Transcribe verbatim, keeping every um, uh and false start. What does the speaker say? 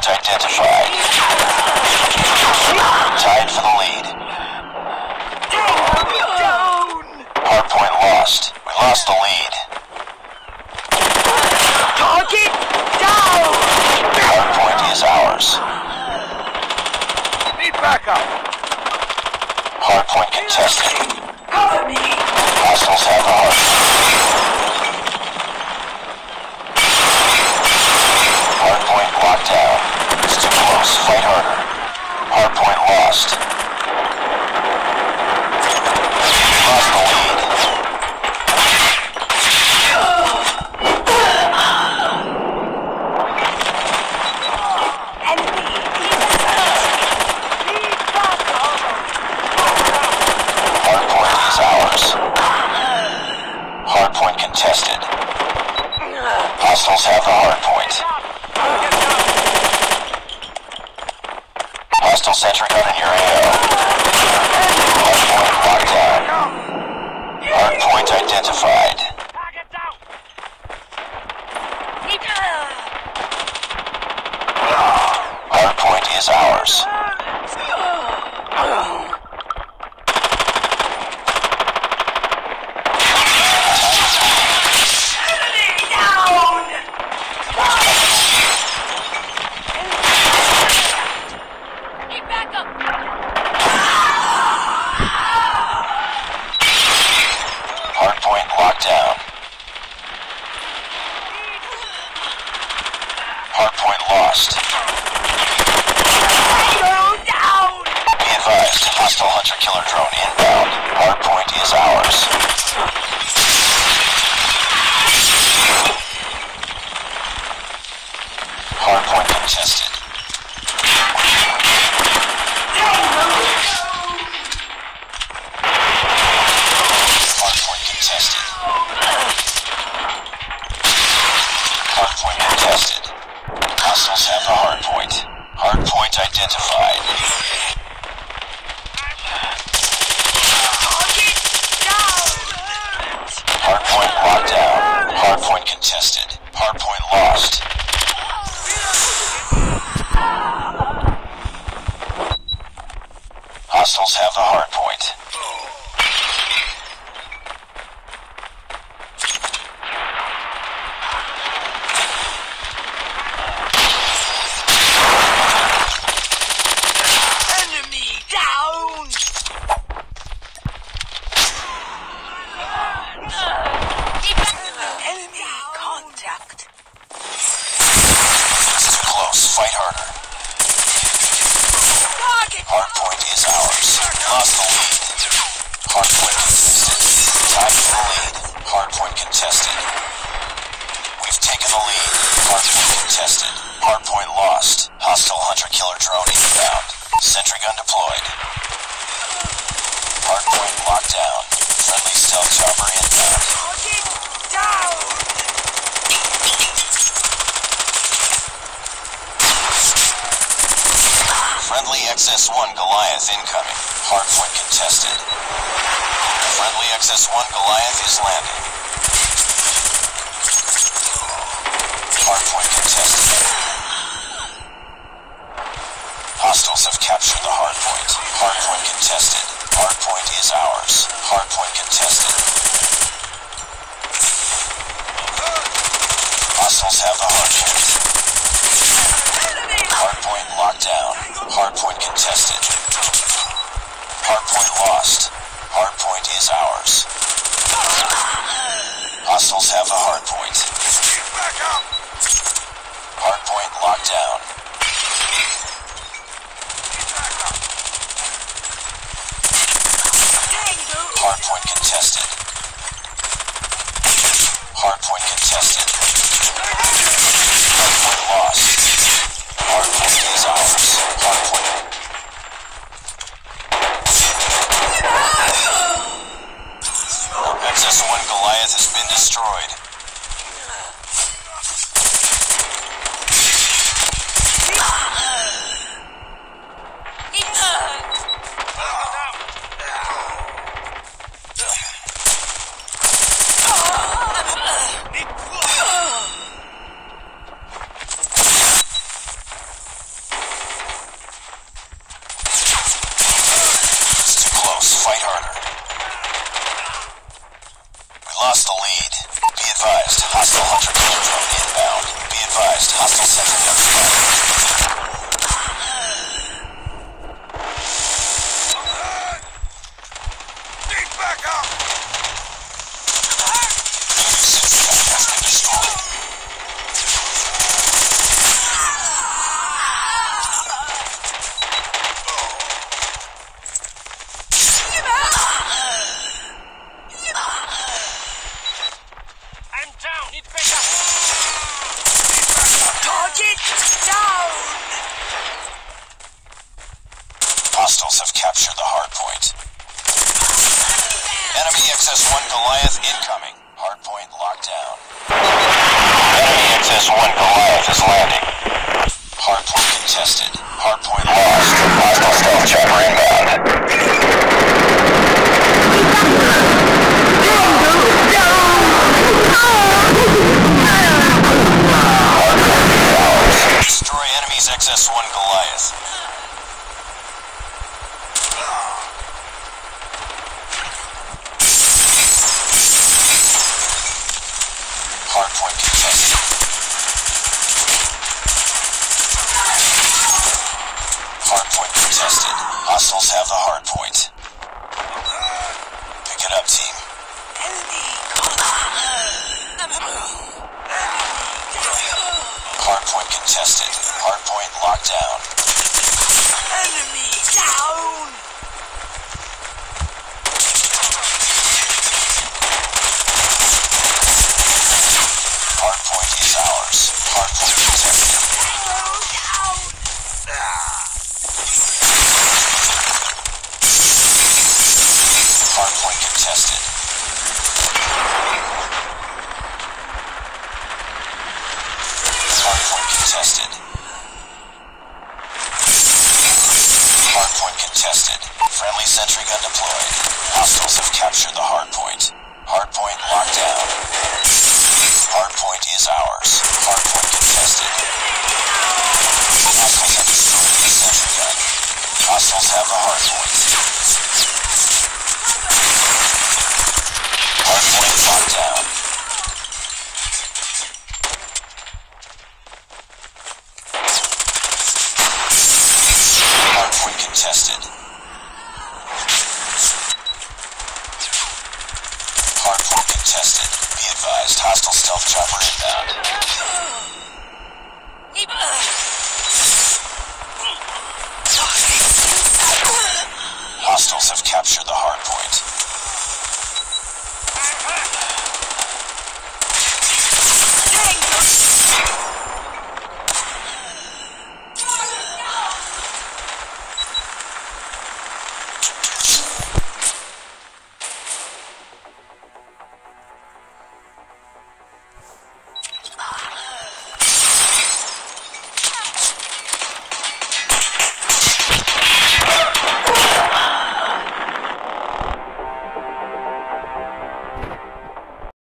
identified. Tied for the lead. Hardpoint lost. We lost the lead. Target down! Hardpoint is ours. Need backup. Hardpoint contested. Cover me. Hostiles have the hardpoint. Hardpoint locked down. It's too close. Fight harder. Hardpoint lost. Lost the lead. Hardpoint is ours. Hardpoint contested. Hostiles have the hardpoint. Hostile sentry gun in your A O. Hardpoint locked down. Hardpoint identified. Hardpoint is ours. Hardpoint locked down. Hardpoint lost. Be advised, hostile hunter-killer drone inbound. Hardpoint is ours. Hardpoint contested. Hardpoint contested. Hardpoint contested. Hostiles have the hardpoint. Hardpoint identified. Hardpoint locked down. Hardpoint contested. Hardpoint lost. Hostiles have the hardpoint. Enemy down! Enemy contact. It's too close. Fight harder. Hardpoint is ours. Lost the lead. Hardpoint contested. Tied for the lead. Hardpoint contested. We've taken the lead. Hardpoint contested. Hardpoint lost. Hostile hunter-killer drone inbound. Sentry gun deployed. Hardpoint locked down. Friendly stealth chopper inbound. Friendly X S one Goliath incoming. Hardpoint contested. Friendly X S one Goliath is landing. Hardpoint contested. Hostiles have captured the hardpoint. Hardpoint contested. Hardpoint is ours. Hardpoint contested. Hostiles have the hardpoint. Hardpoint locked down. Hardpoint contested. Hardpoint lost. Hardpoint is ours. Hostiles have the hardpoint. Hardpoint locked down. Hardpoint contested. Hardpoint contested. Hardpoint lost. Hardpoint is ours. Hardpoint. X S one Goliath has been destroyed. lost the lead. Be advised, hostile hunter killer drone inbound. Be advised, hostile sentry gun spotted. Need backup! Enemy sentry gun has been destroyed. I'm down! Need backup! Target down! Hostiles have captured the hard point. Enemy X S one Goliath incoming. Hard point locked down. Enemy X S one Goliath is landing. Hard point contested. Hard point lost. Hostile stealth chopper inbound. Destroy enemy's X S one Goliath. Hard point contested. Hard point contested. Hostiles have the hard point. Pick it up, team. Hard point contested. Hard point locked down. Enemy down! Hard point is ours. Hard point contested. Hard point contested. Hard point contested. Hard point contested. Friendly sentry gun deployed. Hostiles have captured the hard point. Hard point locked down. Hard point is ours. Hard point contested. Hostiles have destroyed the sentry gun. Hostiles have the hard point. Hard point locked down. Hard point contested. Hard point contested. Be advised, hostile stealth chopper inbound. Hostiles have captured the hard point.